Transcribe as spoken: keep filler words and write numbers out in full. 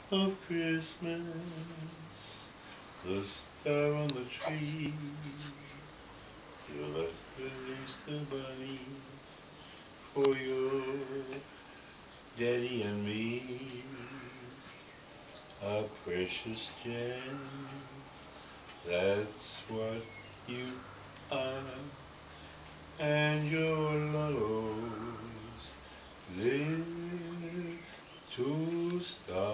of Christmas, the star on the tree. You let release the bunny for your daddy and me. A precious gem, that's what you are. And your Lolo's little star.